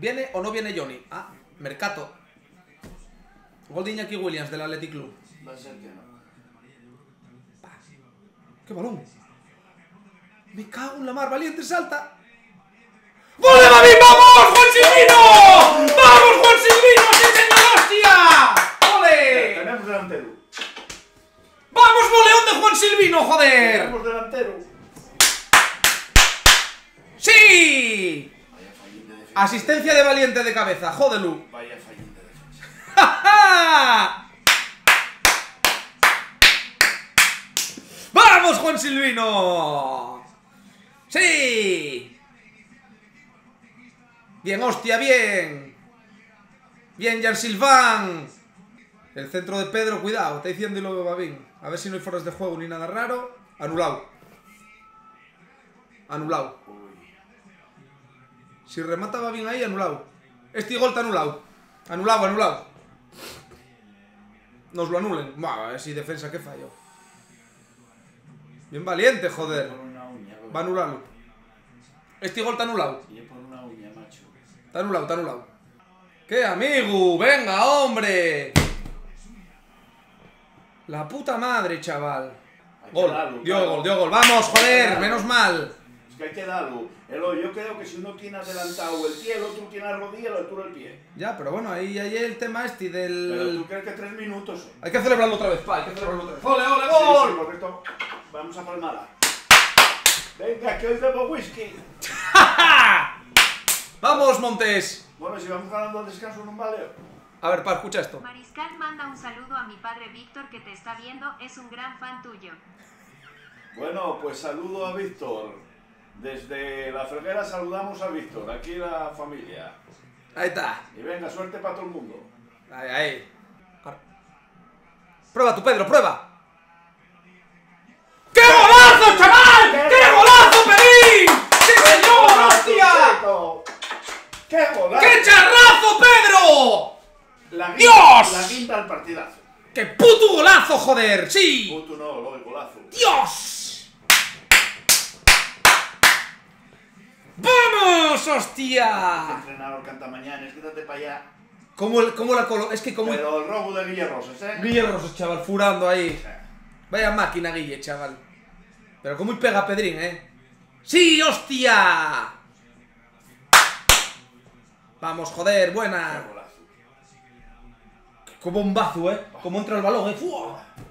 ¿Viene o no viene Johnny? Ah, Mercato. Gol de Iñaki Williams del Athletic Club. Va a ser que no. ¡Qué balón! Me cago en la mar, Valiente, salta. ¡Gol de David! ¡Vamos, Juan Silvino! ¡Vamos, Juan Silvino! ¡Sí, señor, hostia! ¡Ole! Tenemos delantero. ¡Vamos, boleón de Juan Silvino, joder! Tenemos delantero. ¡Sí! Vaya fallín de defensa. Asistencia de Valiente de cabeza, jódelu. Vaya fallín de defensa. ¡Ja, ja! ¡Vamos, Juan Silvino! ¡Sí! Bien, hostia, bien. Bien, Jan Silván. El centro de Pedro, cuidado, está diciendo y lo va bien. A ver si no hay fueras de juego ni nada raro. Anulado. Anulado. Si remata va bien ahí, anulado. Este gol está anulado. Anulado, anulado. Nos lo anulen. Buah, si defensa que falló. Bien Valiente, joder. Por una uña, Va a anularlo. Este gol está anulado. Y es por una uña, macho. Está anulado, está anulado. ¡Qué amigo! ¡Venga, hombre! La puta madre, chaval. Gol, dio gol. ¡Vamos, joder! ¡Menos mal! Es que hay que darlo. Yo creo que si uno tiene adelantado el pie, el otro tiene la rodilla, el otro el pie. Ya, pero bueno, ahí el tema este del... Pero tú crees que 3 minutos son. Hay que celebrarlo otra vez, pa, hay que celebrarlo otra vez. ¡Ole, ole, Sí, gol! sí, correcto. Vamos a palmar. Venga, que hoy bebo whisky. ¡Vamos, Montes! Bueno, si vamos ganando al descanso, no vale. A ver, pa, escucha esto. Mariscal manda un saludo a mi padre Víctor que te está viendo, es un gran fan tuyo. Bueno, pues saludo a Víctor. Desde La Felguera saludamos a Víctor, aquí la familia. Ahí está. Y venga, suerte para todo el mundo. Ahí, ahí. Prueba tú, Pedro, prueba. ¡Qué golazo, chaval! ¡Qué golazo, Pedrín! ¡Sí, señor, hostia! ¡Qué golazo! ¡Qué charrazo, Pedro! ¡Dios! La quinta al partidazo. ¡Qué puto golazo, joder! ¡Sí! Puto no, lo del golazo. ¡Dios! ¡Vamos, hostia! Entrenador cantamañanes, quítate para allá. ¿Cómo la colo? Es que como... Pero el robo de Guille Rosas, ¿eh? Guille Rosas, chaval, furando ahí. Vaya máquina, Guille, chaval. Pero cómo pega a Pedrín, ¿eh? ¡Sí, hostia! Vamos, joder, buena. Qué golazo. Qué bombazo, ¿eh? Cómo entra el balón, ¿eh? ¡Fua!